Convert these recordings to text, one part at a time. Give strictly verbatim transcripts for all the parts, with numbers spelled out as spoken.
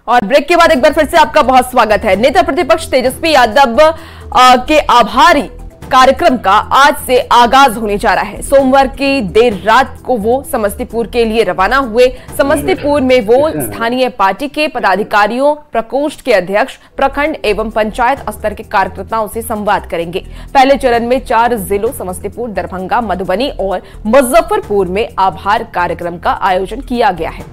और ब्रेक के बाद एक बार फिर से आपका बहुत स्वागत है। नेता प्रतिपक्ष तेजस्वी यादव आ, के आभारी कार्यक्रम का आज से आगाज होने जा रहा है। सोमवार की देर रात को वो समस्तीपुर के लिए रवाना हुए। समस्तीपुर में वो स्थानीय पार्टी के पदाधिकारियों, प्रकोष्ठ के अध्यक्ष, प्रखंड एवं पंचायत स्तर के कार्यकर्ताओं से संवाद करेंगे। पहले चरण में चार जिलों समस्तीपुर, दरभंगा, मधुबनी और मुजफ्फरपुर में आभार कार्यक्रम का आयोजन किया गया है।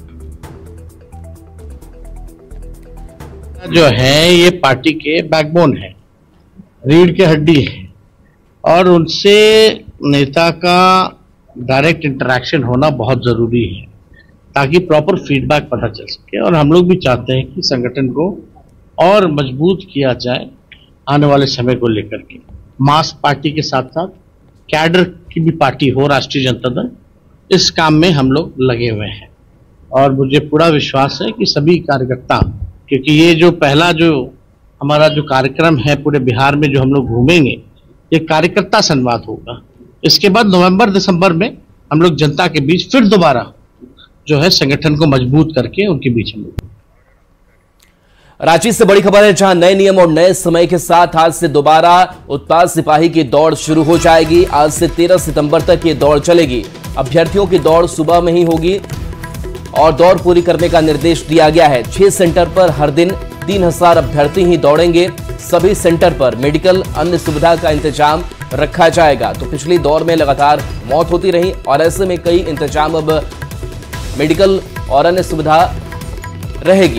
जो है ये पार्टी के बैकबोन है, रीढ़ की हड्डी है और उनसे नेता का डायरेक्ट इंटरेक्शन होना बहुत जरूरी है ताकि प्रॉपर फीडबैक पता चल सके। और हम लोग भी चाहते हैं कि संगठन को और मजबूत किया जाए आने वाले समय को लेकर के। मास पार्टी के साथ साथ कैडर की भी पार्टी हो राष्ट्रीय जनता दल, इस काम में हम लोग लगे हुए हैं और मुझे पूरा विश्वास है कि सभी कार्यकर्ता, क्योंकि ये जो पहला जो हमारा जो कार्यक्रम है पूरे बिहार में जो हम लोग घूमेंगे, ये कार्यकर्ता संवाद होगा। इसके बाद नवंबर दिसंबर में हम लोग जनता के बीच फिर दोबारा जो है संगठन को मजबूत करके उनके बीच में। रांची से बड़ी खबर है, जहां नए नियम और नए समय के साथ आज से दोबारा उत्पाद सिपाही की दौड़ शुरू हो जाएगी। आज से तेरह सितंबर तक ये दौड़ चलेगी। अभ्यर्थियों की दौड़ सुबह में ही होगी और दौड़ पूरी करने का निर्देश दिया गया है। छह सेंटर पर हर दिन तीन हजार अभ्यर्थी ही दौड़ेंगे। सभी सेंटर पर मेडिकल अन्य सुविधा का इंतजाम रखा जाएगा। तो पिछली दौर में लगातार मौत होती रही और ऐसे में कई इंतजाम अब मेडिकल और अन्य सुविधा रहेगी।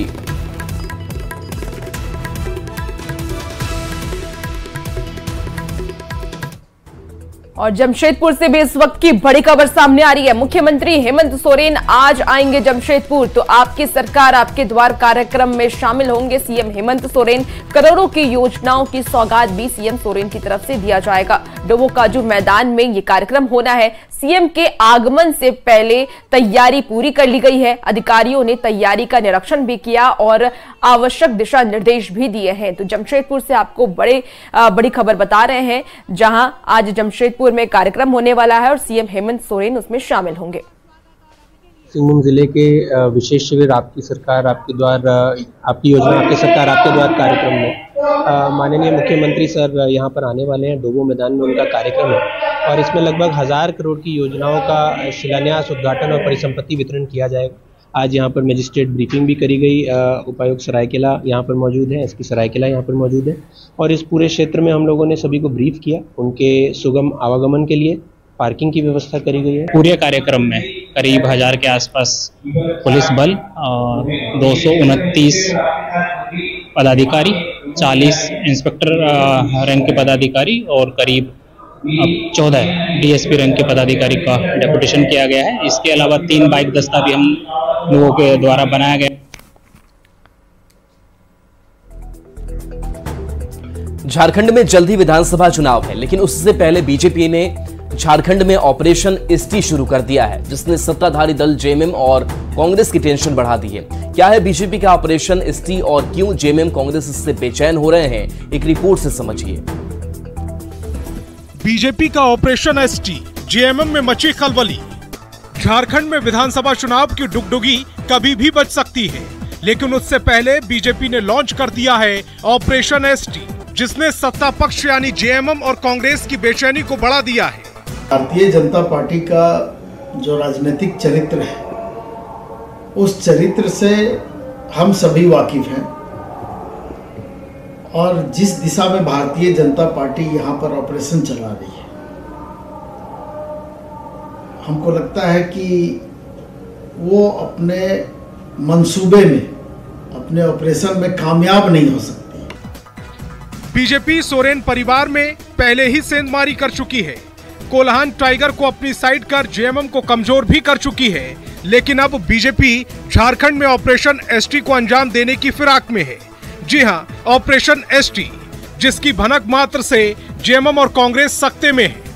और जमशेदपुर से भी इस वक्त की बड़ी खबर सामने आ रही है। मुख्यमंत्री हेमंत सोरेन आज आएंगे जमशेदपुर, तो आपकी सरकार आपके द्वार कार्यक्रम में शामिल होंगे सीएम हेमंत सोरेन। करोड़ों की योजनाओं की सौगात भी सीएम सोरेन की तरफ से दिया जाएगा। डोबो काजू मैदान में ये कार्यक्रम होना है। सीएम के आगमन से पहले तैयारी पूरी कर ली गई है। अधिकारियों ने तैयारी का निरीक्षण भी किया और आवश्यक दिशा निर्देश भी दिए हैं। तो जमशेदपुर से आपको बड़े बड़ी खबर बता रहे हैं, जहां आज जमशेदपुर में कार्यक्रम होने वाला है और सीएम हेमंत सोरेन उसमें शामिल होंगे। सिंहभूम जिले के विशेष शिविर आपकी सरकार आपके द्वार आपकी योजना आपकी सरकार आपके द्वार कार्यक्रम में माननीय मुख्यमंत्री सर यहाँ पर आने वाले हैं। डोबो मैदान में उनका कार्यक्रम है और इसमें लगभग हजार करोड़ की योजनाओं का शिलान्यास, उद्घाटन और परिसंपत्ति वितरण किया जाएगा। आज यहाँ पर मजिस्ट्रेट ब्रीफिंग भी करी गई। उपायुक्त सरायकेला यहाँ पर मौजूद है, एसपी सरायकेला यहाँ पर मौजूद है और इस पूरे क्षेत्र में हम लोगों ने सभी को ब्रीफ किया। उनके सुगम आवागमन के लिए पार्किंग की व्यवस्था करी गई है। पूरे कार्यक्रम में करीब हजार के आसपास पुलिस बल और दो सौ उनतीस पदाधिकारी, चालीस इंस्पेक्टर रैंक के पदाधिकारी और करीब अब चौदह डीएसपी रैंक के पदाधिकारी का डेपुटेशन किया गया है। इसके अलावा तीन बाइक दस्ता भी हम लोगों के द्वारा बनाया गया। झारखंड में जल्द ही विधानसभा चुनाव है, लेकिन उससे पहले बीजेपी ने झारखंड में ऑपरेशन एसटी शुरू कर दिया है, जिसने सत्ताधारी दल जेएमएम और कांग्रेस की टेंशन बढ़ा दी है। क्या है बीजेपी का ऑपरेशन एसटी और क्यों जेएमएम कांग्रेस इससे बेचैन हो रहे हैं, एक रिपोर्ट से समझिए। बीजेपी का ऑपरेशन एसटी, जेएमएम में मची खलबली। झारखंड में विधानसभा चुनाव की डुगडुगी कभी भी बच सकती है, लेकिन उससे पहले बीजेपी ने लॉन्च कर दिया है ऑपरेशन एसटी, जिसने सत्ता पक्ष यानी जेएमएम और कांग्रेस की बेचैनी को बढ़ा दिया है। भारतीय जनता पार्टी का जो राजनीतिक चरित्र है, उस चरित्र से हम सभी वाकिफ हैं और जिस दिशा में भारतीय जनता पार्टी यहाँ पर ऑपरेशन चला रही है, हमको लगता है कि वो अपने मंसूबे में, अपने ऑपरेशन में कामयाब नहीं हो सकती। बीजेपी सोरेन परिवार में पहले ही सेंधमारी कर चुकी है। कोल्हान टाइगर को अपनी साइड कर जेएमएम को कमजोर भी कर चुकी है, लेकिन अब बीजेपी झारखंड में ऑपरेशन एसटी को अंजाम देने की फिराक में है। जी हां, ऑपरेशन एसटी, जिसकी भनक मात्र से जेएमएम और कांग्रेस सख्ते में है।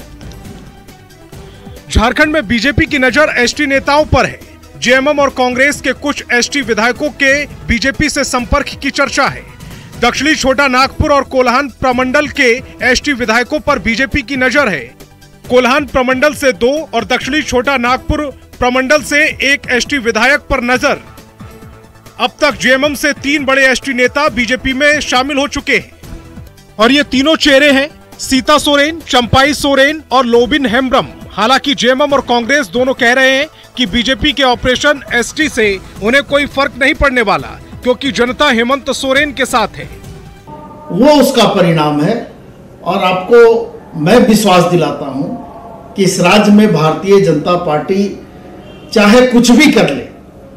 झारखंड में बीजेपी की नजर एसटी नेताओं पर है। जेएमएम और कांग्रेस के कुछ एसटी विधायकों के बीजेपी से संपर्क की चर्चा है। दक्षिणी छोटा नागपुर और कोल्हान प्रमंडल के एसटी विधायकों पर बीजेपी की नजर है। कोल्हान प्रमंडल से दो और दक्षिणी छोटा नागपुर प्रमंडल से एक एसटी विधायक पर नजर। अब तक जेएमएम से तीन बड़े एसटी नेता बीजेपी में शामिल हो चुके हैं और ये तीनों चेहरे हैं सीता सोरेन, चंपाई सोरेन और लोबिन हेम्ब्रम। हालांकि जेएमएम और कांग्रेस दोनों कह रहे हैं कि बीजेपी के ऑपरेशन एसटी से उन्हें कोई फर्क नहीं पड़ने वाला, क्योंकि जनता हेमंत सोरेन के साथ है। वो उसका परिणाम है और आपको मैं विश्वास दिलाता हूं कि इस राज्य में भारतीय जनता पार्टी चाहे कुछ भी कर ले,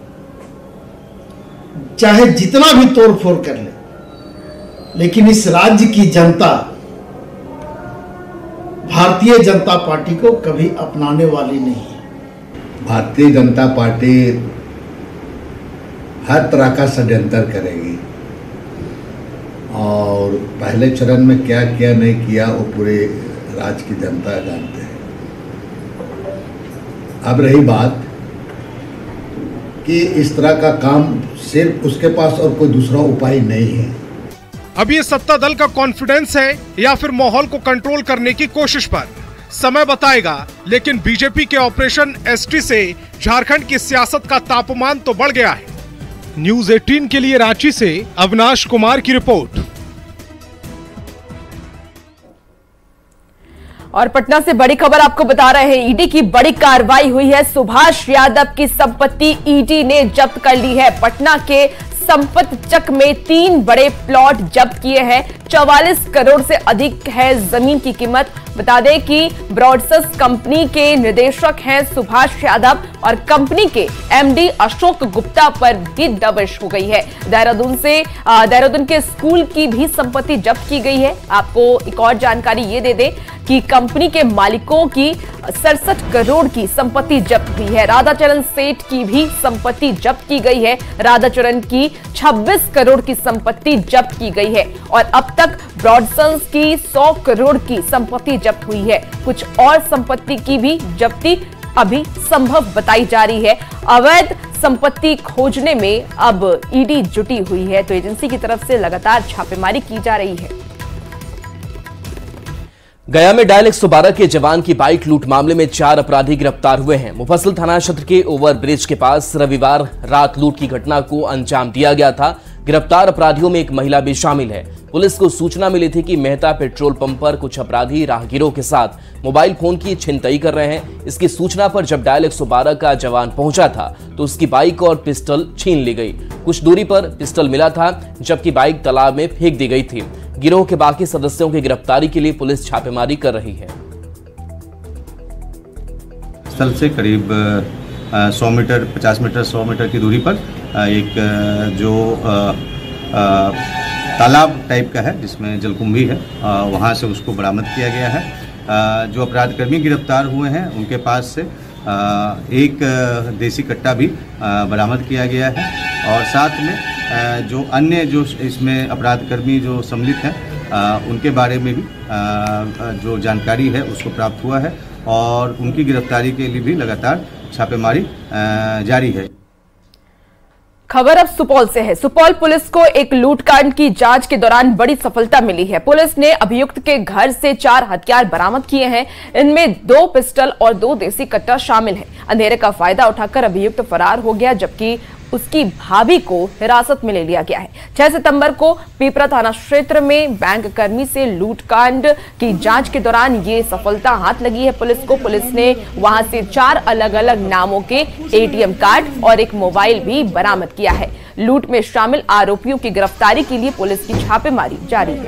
चाहे जितना भी तोड़फोड़ कर ले, लेकिन इस राज्य की जनता भारतीय जनता पार्टी को कभी अपनाने वाली नहीं है। भारतीय जनता पार्टी हर तरह का षड्यंत्र करेगी और पहले चरण में क्या क्या नहीं किया वो पूरे राज्य की जनता जानते हैं। अब रही बात कि इस तरह का काम सिर्फ उसके पास और कोई दूसरा उपाय नहीं है। अब ये सत्ता दल का कॉन्फिडेंस है या फिर माहौल को कंट्रोल करने की कोशिश पर, समय बताएगा। लेकिन बीजेपी के ऑपरेशन एसटी से झारखंड की सियासत का तापमान तो बढ़ गया है। न्यूज अठारह के लिए रांची से अविनाश कुमार की रिपोर्ट। और पटना से बड़ी खबर आपको बता रहे हैं, ईडी की बड़ी कार्रवाई हुई है। सुभाष यादव की संपत्ति ईडी ने जब्त कर ली है। पटना के संपत चक में तीन बड़े प्लॉट जब्त किए हैं। चौवालीस करोड़ से अधिक है जमीन की कीमत। बता दें कि ब्रॉडसस कंपनी के निदेशक हैं सुभाष यादव और कंपनी के एमडी अशोक गुप्ता पर भी दबिश हो गई है। देहरादून से देहरादून के स्कूल की भी संपत्ति जब्त की गई है। आपको एक और जानकारी ये दे दें कि कंपनी के मालिकों की सड़सठ करोड़ की संपत्ति जब्त हुई है। राधाचरण सेठ की भी संपत्ति जब्त की गई है। राधाचरण की छब्बीस करोड़ की संपत्ति जब्त की गई है और अब तक ब्रॉडसन्स की सौ करोड़ की संपत्ति जब्त हुई है। कुछ और संपत्ति की भी जब्ती अभी संभव बताई जा रही है। अवैध संपत्ति खोजने में अब ईडी जुटी हुई है, तो एजेंसी की तरफ से लगातार छापेमारी की जा रही है। गया में डायल एक सौ बारह के जवान की बाइक लूट मामले में चार अपराधी गिरफ्तार हुए हैं। मुफस्सिल थाना क्षेत्र के ओवरब्रिज के पास रविवार रात लूट की घटना को अंजाम दिया गया था। गिरफ्तार अपराधियों में एक महिला भी शामिल है। पुलिस को सूचना मिली थी कि मेहता पेट्रोल पंप पर कुछ अपराधी राहगीरों के साथ मोबाइल फोन की छिनतई कर रहे हैं। इसकी सूचना पर जब डायल एक सौ बारह का जवान पहुंचा था तो उसकी बाइक और पिस्टल छीन ली गई। कुछ दूरी पर पिस्टल मिला था, जबकि बाइक तालाब में फेंक दी गई थी। गिरोह के बाकी सदस्यों की गिरफ्तारी के लिए पुलिस छापेमारी कर रही है। स्थल से करीब सौ मीटर पचास मीटर सौ मीटर की दूरी पर एक जो तालाब टाइप का है जिसमें जलकुंभी है, वहाँ से उसको बरामद किया गया है। जो अपराधकर्मी गिरफ्तार हुए हैं उनके पास से एक देसी कट्टा भी बरामद किया गया है और साथ में जो अन्य जो इसमें अपराधकर्मी जो सम्मिलित हैं उनके बारे में भी जो जानकारी है उसको प्राप्त हुआ है और उनकी गिरफ्तारी के लिए भी लगातार छापेमारी जारी है। खबर अब सुपौल से है। सुपौल पुलिस को एक लूटकांड की जांच के दौरान बड़ी सफलता मिली है। पुलिस ने अभियुक्त के घर से चार हथियार बरामद किए हैं। इनमें दो पिस्टल और दो देसी कट्टा शामिल है। अंधेरे का फायदा उठाकर अभियुक्त फरार हो गया, जबकि उसकी भाभी को हिरासत में ले लिया गया है। छह सितंबर को पीपरा थाना क्षेत्र में बैंक कर्मी से लूटकांड की जांच के दौरान ये सफलता हाथ लगी है पुलिस को। पुलिस ने वहां से चार अलग अलग नामों के एटीएम कार्ड और एक मोबाइल भी बरामद किया है। लूट में शामिल आरोपियों की गिरफ्तारी के लिए पुलिस की छापेमारी जारी है।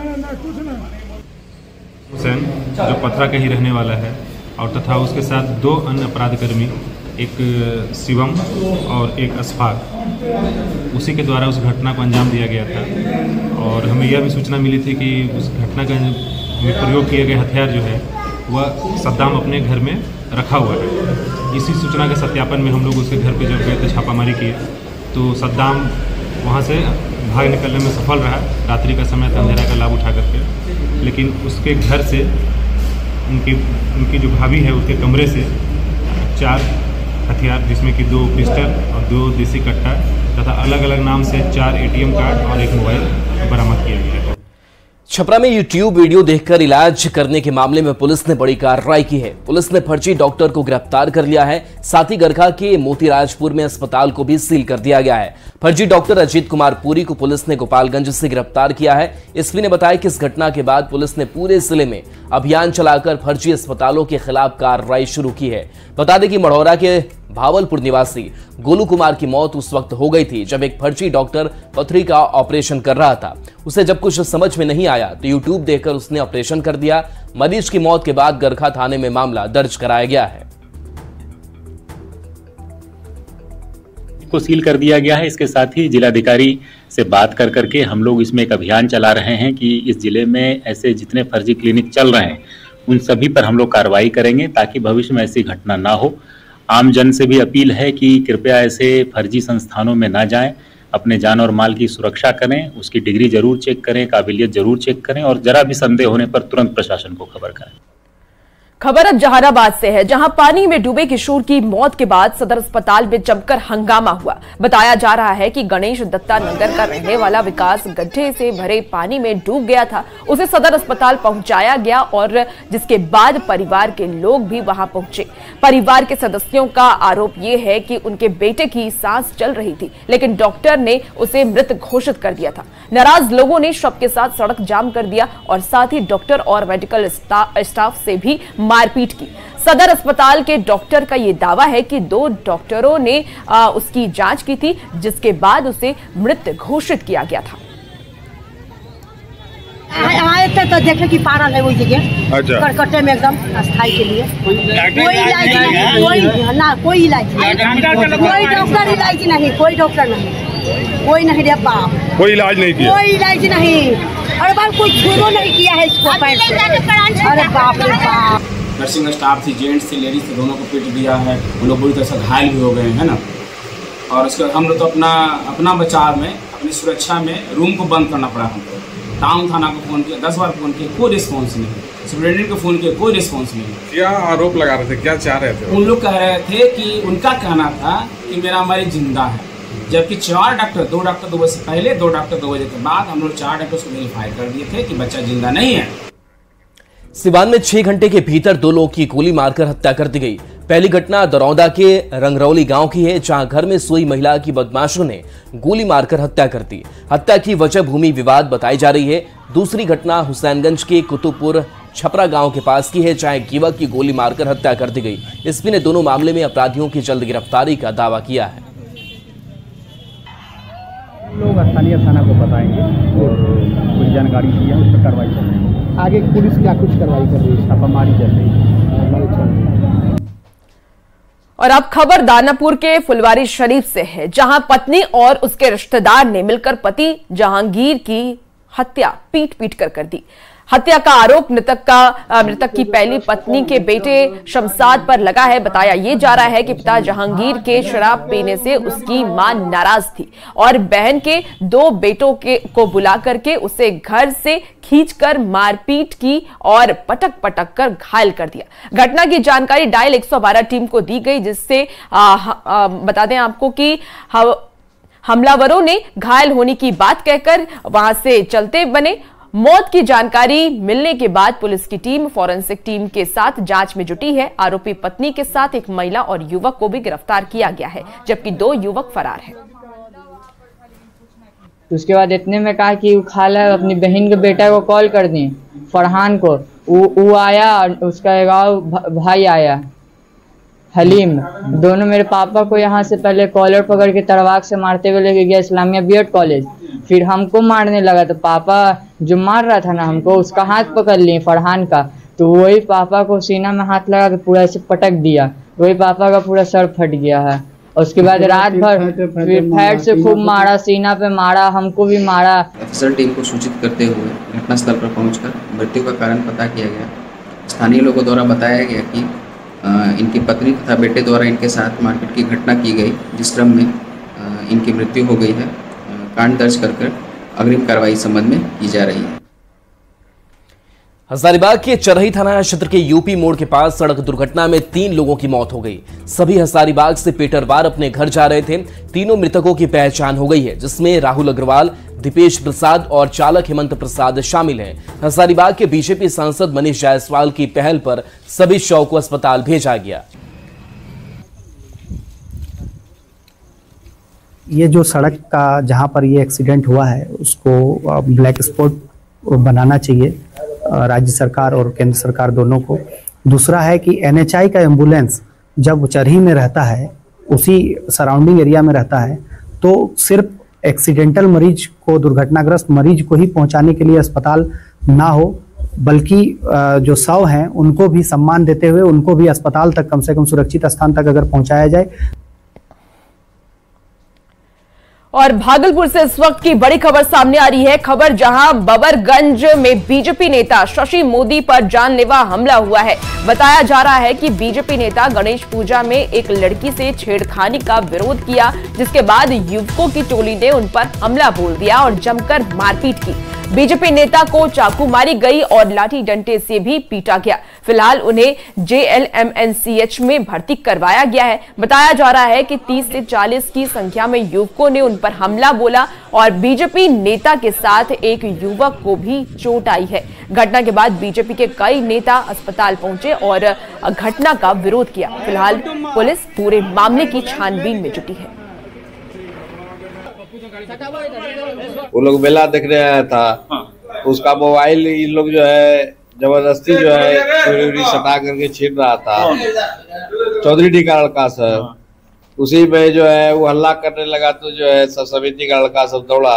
हुसैन जो पथरा का ही रहने वाला है और तथा उसके साथ दो अन्य अपराधकर्मी, एक शिवम और एक अशफाक, उसी के द्वारा उस घटना को अंजाम दिया गया था। और हमें यह भी सूचना मिली थी कि उस घटना का में प्रयोग किए गए हथियार जो है वह सद्दाम अपने घर में रखा हुआ है। इसी सूचना के सत्यापन में हम लोग उसके घर पर जब गए थे छापामारी किए तो सद्दाम वहाँ से भाग निकलने में सफल रहा। रात्रि का समय था, अंधेरा का लाभ उठा करके, लेकिन उसके घर से उनकी उनकी जो भाभी है उसके कमरे से चार हथियार जिसमें कि दो पिस्टल और दो देसी कट्टा तथा अलग अलग नाम से चार एटीएम कार्ड और एक मोबाइल बरामद किया गया है। छपरा में यूट्यूब वीडियो देखकर इलाज करने के मामले में पुलिस ने बड़ी कार्रवाई की है। पुलिस ने फर्जी डॉक्टर को गिरफ्तार कर लिया है। साथ ही गरखा के मोतीराजपुर में अस्पताल को भी सील कर दिया गया है। फर्जी डॉक्टर अजीत कुमार पुरी को पुलिस ने गोपालगंज से गिरफ्तार किया है। एसपी ने बताया कि इस घटना के बाद पुलिस ने पूरे जिले में अभियान चलाकर फर्जी अस्पतालों के खिलाफ कार्रवाई शुरू की है। बता दें कि मढ़ौरा के भावलपुर निवासी गोलू कुमार की मौत उस वक्त हो गई थी जब एक फर्जी डॉक्टर पथरी का ऑपरेशन कर रहा था। उसे जब कुछ समझ में नहीं आया तो यूट्यूब देखकर उसने ऑपरेशन कर दिया। मरीज की मौत के बाद गरखा थाने में मामला दर्ज कराया गया है। को सील कर दिया गया है। इसके साथ ही जिलाधिकारी से बात कर करके हम लोग इसमें एक अभियान चला रहे हैं कि इस जिले में ऐसे जितने फर्जी क्लिनिक चल रहे हैं उन सभी पर हम लोग कार्रवाई करेंगे ताकि भविष्य में ऐसी घटना ना हो। आम जन से भी अपील है कि कृपया ऐसे फर्जी संस्थानों में ना जाएं, अपने जान और माल की सुरक्षा करें, उसकी डिग्री जरूर चेक करें, काबिलियत जरूर चेक करें और जरा भी संदेह होने पर तुरंत प्रशासन को खबर करें। खबर अब जहानाबाद से है, जहां पानी में डूबे किशोर की मौत के बाद सदर अस्पताल में जमकर हंगामा हुआ। बताया जा रहा है कि गणेश दत्ता नगर का रहने वाला विकास गड्ढे से भरे पानी में डूब गया था। उसे सदर अस्पताल पहुंचाया गया और जिसके बाद परिवार के लोग भी वहां पहुंचे। परिवार के सदस्यों का आरोप यह है कि उनके बेटे की सांस चल रही थी, लेकिन डॉक्टर ने उसे मृत घोषित कर दिया था। नाराज लोगों ने शव के साथ सड़क जाम कर दिया और साथ ही डॉक्टर और मेडिकल स्टाफ से भी मारपीट की। सदर अस्पताल के डॉक्टर का यह दावा है कि दो डॉक्टरों ने आ, उसकी जांच की थी, जिसके बाद उसे मृत घोषित किया गया था। आए थे तो देखे कि पागल है वही जगह, अच्छा। करकटे में एकदम अस्थाई के लिए कोई इलाज नहीं, कोई ना कोई इलाज नहीं, कोई डॉक्टर इलाज नहीं, कोई डॉक्टर नहीं, कोई नहीं रे बाप, कोई इलाज नहीं किया, कोई इलाज नहीं। अरे बाप कोई छुरो नहीं किया है इसको पैर से। अरे बाप रे बाप। नर्सिंग स्टाफ थी, जेंट्स थी, लेडीज थी, दोनों को पीट दिया है। उन लोग बुरी तरह से घायल भी हो गए हैं ना। और उसके बाद हम लोग तो अपना अपना बचाव में, अपनी सुरक्षा में रूम को बंद करना पड़ा हमको। टाउन थाना को फोन किया, दस बार फोन किया, कोई रिस्पॉन्स नहीं। सुप्रिटेंडेंट को फोन किया, कोई रिस्पॉन्स नहीं। क्या आरोप लगा रहे थे, क्या चाह रहे थे? उन लोग कह रहे थे कि उनका कहना था कि मेरा मरीज जिंदा है, जबकि चार डॉक्टर, दो डॉक्टर दो बजे से पहले, दो डॉक्टर दो बजे के बाद हम लोग चार डॉक्टर्स को वेरीफाई कर दिए थे कि बच्चा जिंदा नहीं है। सिवान में छह घंटे के भीतर दो लोगों की गोली मारकर हत्या कर दी गई। पहली घटना दरौदा के रंगरौली गांव की है, जहां घर में सोई महिला की बदमाशों ने गोली मारकर हत्या कर दी। हत्या की वजह भूमि विवाद बताई जा रही है। दूसरी घटना हुसैनगंज के कुतुबपुर छपरा गांव के पास की है, जहां एक युवक की गोली मारकर हत्या कर दी गई। एसपी ने दोनों मामले में अपराधियों की जल्द गिरफ्तारी का दावा किया है। लोग स्थानीय थाना को बताएंगे और कुछ जानकारी दी है, उस पर कार्रवाई कर रही है। आगे पुलिस क्या कुछ कार्रवाई कर रही है? छापामारी चल रही है। और अब खबर दानापुर के फुलवारी शरीफ से है, जहां पत्नी और उसके रिश्तेदार ने मिलकर पति जहांगीर की हत्या पीट पीट कर कर दी। हत्या का आरोप मृतक का मृतक की पहली पत्नी के बेटे शमशाद पर लगा है। बताया ये जा रहा है कि पिता जहांगीर के शराब पीने से उसकी मां नाराज थी और बहन के दो बेटों के को बुला करके उसे घर से खींचकर मारपीट की और पटक पटक कर घायल कर दिया। घटना की जानकारी डायल एक सौ बारह टीम को दी गई, जिससे बता दें आपको कि हमलावरों ने घायल होने की बात कहकर वहां से चलते बने। मौत की जानकारी मिलने के बाद पुलिस की टीम फॉरेंसिक टीम के साथ जांच में जुटी है। आरोपी पत्नी के साथ एक महिला और युवक को भी गिरफ्तार किया गया है, जबकि दो युवक फरार हैं। उसके बाद इतने में कहा कि खाला अपनी बहन के बेटा को कॉल कर दी, फरहान को। वो आया और उसका गाँव भाई आया हलीम, दोनों मेरे पापा को यहाँ से पहले कॉलर पकड़ के तरवाक से मारते हुए लेके गया इस्लामिया बी एड कॉलेज। फिर हमको मारने लगा तो पापा जो मार रहा था ना हमको, उसका हाथ पकड़ लिए फरहान का, तो वही पापा को सीना में हाथ लगा के पूरा ऐसे पटक दिया। वही पापा का पूरा सर फट गया है। उसके बाद रात भर फिर फैट से खूब मारा, सीना पे मारा, हमको भी मारा। अफसर टीम को सूचित करते हुए घटनास्थल पर पहुंचकर मृत्यु का कारण पता किया गया। स्थानीय लोगों द्वारा बताया गया कि इनकी पत्नी तथा बेटे द्वारा इनके साथ मारपीट की घटना की गई, जिस क्रम में इनकी मृत्यु हो गई है। कांड दर्ज कर कर अग्रिम कार्रवाई संबंध में की जा रही है। हजारीबाग के चरही थाना क्षेत्र के यूपी मोड़ के पास सड़क दुर्घटना में तीन लोगों की मौत हो गई। सभी हजारीबाग से पेटरवार अपने घर जा रहे थे। तीनों मृतकों की पहचान हो गई है, जिसमें राहुल अग्रवाल, दीपेश प्रसाद और चालक हेमंत प्रसाद शामिल हैं। हजारीबाग के बीजेपी सांसद मनीष जायसवाल की पहल पर सभी शव को अस्पताल भेजा गया। ये जो सड़क का जहां पर ये एक्सीडेंट हुआ है उसको ब्लैक स्पॉट बनाना चाहिए राज्य सरकार और केंद्र सरकार दोनों को। दूसरा है कि एनएचआई का एम्बुलेंस जब चरही में रहता है, उसी सराउंडिंग एरिया में रहता है, तो सिर्फ एक्सीडेंटल मरीज को, दुर्घटनाग्रस्त मरीज को ही पहुंचाने के लिए अस्पताल ना हो, बल्कि जो शव हैं उनको भी सम्मान देते हुए उनको भी अस्पताल तक, कम से कम सुरक्षित स्थान तक अगर पहुंचाया जाए। और भागलपुर से इस वक्त की बड़ी खबर सामने आ रही है। खबर जहां बबरगंज में बीजेपी नेता शशि मोदी पर जानलेवा हमला हुआ है। बताया जा रहा है कि बीजेपी नेता गणेश पूजा में एक लड़की से छेड़खानी का विरोध किया, जिसके बाद युवकों की टोली ने उन पर हमला बोल दिया और जमकर मारपीट की। बीजेपी नेता को चाकू मारी गई और लाठी डंडे से भी पीटा गया। फिलहाल उन्हें जेएलएमएनसीएच में भर्ती करवाया गया है। बताया जा रहा है कि तीस से चालीस की संख्या में युवकों ने उन पर हमला बोला और बीजेपी नेता के साथ एक युवक को भी चोट आई है। घटना के बाद बीजेपी के कई नेता अस्पताल पहुंचे और घटना का विरोध किया। फिलहाल पुलिस पूरे मामले की छानबीन में जुटी है। वो लोग मेला देखने आया था, उसका मोबाइल इन लोग जो है जबरदस्ती जो है चोरी सटा करके छीन रहा था। चौधरी डी का लड़का सब, उसी में जो है वो हल्ला करने लगा, तो जो है सब समिति का लड़का सब दौड़ा,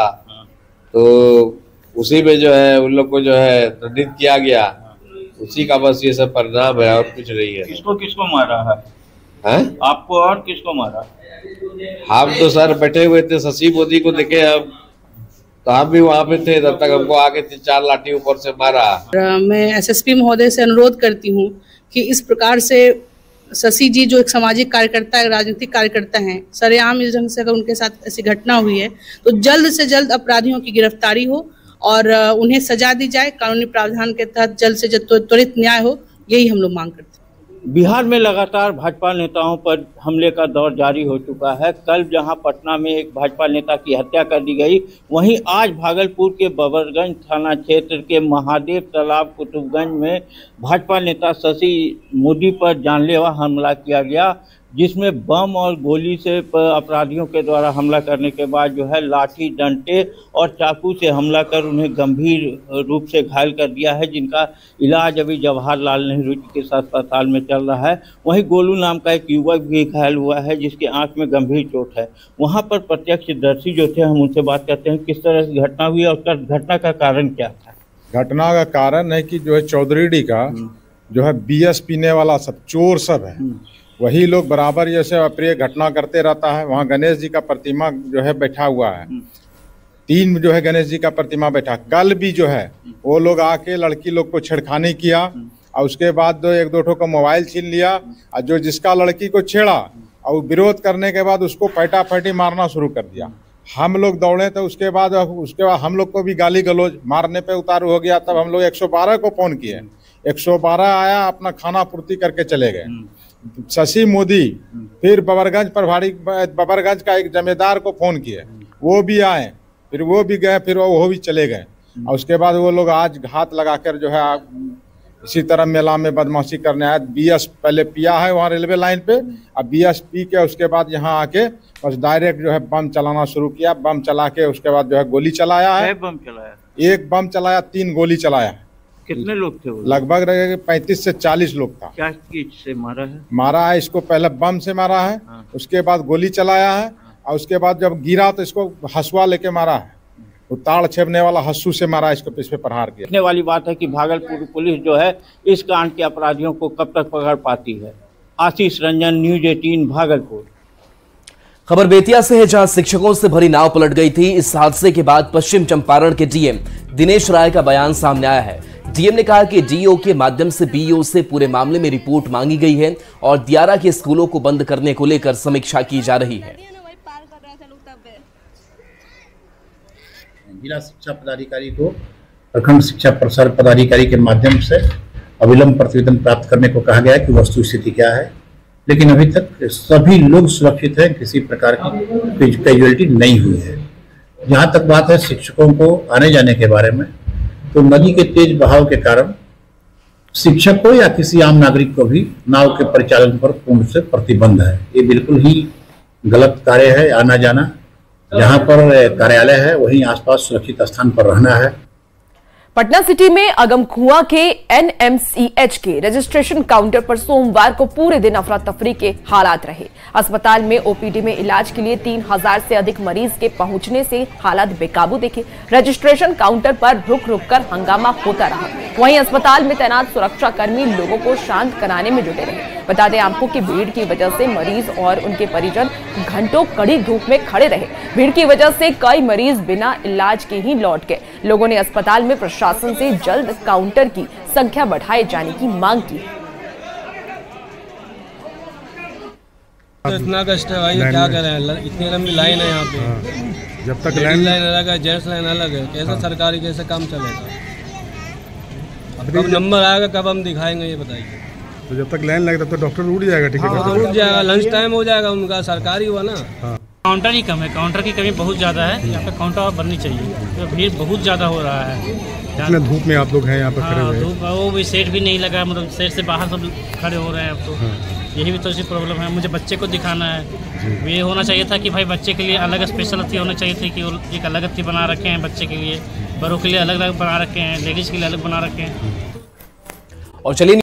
तो उसी में जो है उन लोग को जो है दंडित किया गया। उसी का बस ये सब परिणाम है और कुछ नहीं है। किसको किसको मारा है? हैं? आपको और किसको मारा? हम तो सर बैठे हुए थे, शशि मोदी को देखे हम, तो हम भी वहाँ पे थे, तब तक हमको आगे तीन चार लाठी ऊपर से मारा। मैं एसएसपी महोदय से अनुरोध करती हूँ कि इस प्रकार से शशि जी जो एक सामाजिक कार्यकर्ता है, राजनीतिक कार्यकर्ता हैं, सरेआम इस ढंग से अगर उनके साथ ऐसी घटना हुई है तो जल्द से जल्द अपराधियों की गिरफ्तारी हो और उन्हें सजा दी जाए, कानूनी प्रावधान के तहत जल्द से जल्द त्वरित न्याय हो, यही हम लोग मांग करते हैं। बिहार में लगातार भाजपा नेताओं पर हमले का दौर जारी हो चुका है। कल जहां पटना में एक भाजपा नेता की हत्या कर दी गई, वहीं आज भागलपुर के बबरगंज थाना क्षेत्र के महादेव तालाब कुतुबगंज में भाजपा नेता शशि मोदी पर जानलेवा हमला किया गया, जिसमें बम और गोली से अपराधियों के द्वारा हमला करने के बाद जो है लाठी डंडे और चाकू से हमला कर उन्हें गंभीर रूप से घायल कर दिया है, जिनका इलाज अभी जवाहरलाल नेहरू के अस्पताल में चल रहा है। वहीं गोलू नाम का एक युवक भी घायल हुआ है, जिसके आंख में गंभीर चोट है। वहां पर प्रत्यक्षदर्शी जो थे, हम उनसे बात करते हैं किस तरह से घटना हुई और घटना का कारण क्या था। घटना का कारण है कि जो है चौधरी डी का जो है बीएस पीने वाला सब चोर सब है, वही लोग बराबर जैसे अप्रिय घटना करते रहता है। वहाँ गणेश जी का प्रतिमा जो है बैठा हुआ है, तीन जो है गणेश जी का प्रतिमा बैठा। कल भी जो है वो लोग आके लड़की लोग को छेड़खानी किया और उसके बाद दो एक दो ठो का मोबाइल छीन लिया, और जो जिसका लड़की को छेड़ा और विरोध करने के बाद उसको पैटा पैटी मारना शुरू कर दिया। हम लोग दौड़े तो उसके बाद उसके बाद हम लोग को भी गाली गलौज मारने पे उतारू हो गया। तब हम लोग एक सौ बारह को फोन किए, एक सौ बारह आया, अपना खाना पूर्ति करके चले गए। शशि मोदी फिर बबरगंज प्रभारी बबरगंज का एक जमींदार को फोन किए, वो भी आए, फिर वो भी गए, फिर वो भी चले गए। और उसके बाद वो लोग आज घात लगाकर जो है इसी तरह मेला में बदमाशी करने आए। बीएस पहले पिया है वहाँ रेलवे लाइन पे, अब बीएस पी के उसके बाद यहाँ आके बस डायरेक्ट जो है बम चलाना शुरू किया। बम चला के उसके बाद जो है गोली चलाया है। बम चलाया? एक बम चलाया, तीन गोली चलाया। कितने लोग थे वो? लगभग पैंतीस से चालीस लोग था। क्या चीज से मारा है? मारा है इसको पहले बम से मारा है, हाँ। उसके बाद गोली चलाया है, और उसके बाद जब गिरा तो इसको हसुआ लेके मारा है, वो ताड़ छेपने वाला हस्सू से मारा, इसको इस पे प्रहार किया। देखने वाली बात है कि भागलपुर पुलिस जो है इस कांड के अपराधियों को कब तक पकड़ पाती है। आशीष रंजन, न्यूज अठारह, भागलपुर। खबर बेतिया से है, जहां शिक्षकों से भरी नाव पलट गई थी। इस हादसे के बाद पश्चिम चंपारण के डीएम दिनेश राय का बयान सामने आया है। डीएम ने कहा कि डीओ के माध्यम से बीईओ से पूरे मामले में रिपोर्ट मांगी गई है और दियारा के स्कूलों को बंद करने को लेकर समीक्षा की जा रही है। जिला शिक्षा पदाधिकारी को प्रखंड शिक्षा प्रसार पदाधिकारी के माध्यम से अविलंब प्रतिवेदन प्राप्त करने को कहा गया है कि वस्तु स्थिति क्या है, लेकिन अभी तक सभी लोग सुरक्षित हैं, किसी प्रकार की कैजुअलिटी नहीं हुई है। जहाँ तक बात है शिक्षकों को आने जाने के बारे में, तो नदी के तेज बहाव के कारण शिक्षक को या किसी आम नागरिक को भी नाव के परिचालन पर पूर्ण से प्रतिबंध है। ये बिल्कुल ही गलत कार्य है। आना जाना जहाँ पर कार्यालय है वहीं आसपास सुरक्षित स्थान पर रहना है। पटना सिटी में अगमकुआं के एन एम सी एच के रजिस्ट्रेशन काउंटर पर सोमवार को पूरे दिन अफरा तफरी के हालात रहे। अस्पताल में ओ पी डी में इलाज के लिए तीन हजार से अधिक मरीज के पहुंचने से हालात बेकाबू दिखे। रजिस्ट्रेशन काउंटर पर रुक रुक कर हंगामा होता रहा। वहीं अस्पताल में तैनात सुरक्षा कर्मी लोगों को शांत कराने में जुटे रहे। बता दें आपको कि भीड़ की वजह से मरीज और उनके परिजन घंटों कड़ी धूप में खड़े रहे। भीड़ की वजह से कई मरीज बिना इलाज के ही लौट गए। लोगों ने अस्पताल में प्रशासन से जल्द काउंटर की संख्या बढ़ाए जाने की मांग की। इतना कष्ट है भाई, क्या करें, इतनी लंबी लाइन है यहाँ पे। जब तक लाइन लाइन अलग है, जेंट्स लाइन अलग है, कैसे सरकारी कैसे काम चलेगा? कब नंबर आएगा, कब हम दिखाएंगे ये बताइए। तो जब तक लाइन लगेगा तब तो डॉक्टर उठ जाएगा। ठीक है, हाँ, तो उठ जाएगा, लंच टाइम हो जाएगा उनका, सरकारी हुआ ना। हाँ। काउंटर ही कम है, काउंटर की कमी बहुत ज़्यादा है। यहाँ पे काउंटर और बननी चाहिए, तो भीड़ बहुत ज़्यादा हो रहा है। इतने धूप में आप लोग हैं यहाँ पर खड़े हुए। धूप, वो भी सेट भी नहीं लगा, मतलब सेट से बाहर सब खड़े हो रहे हैं अब तो। हाँ। यही भी तो सी प्रॉब्लम है। मुझे बच्चे को दिखाना है, ये होना चाहिए था कि भाई बच्चे के लिए अलग स्पेशल अथी होना चाहिए थी, कि एक अलग अथी बना रखे हैं बच्चे के लिए, बड़ों के लिए अलग अलग बना रखे हैं, लेडीज़ के लिए अलग बना रखे हैं। और चलिए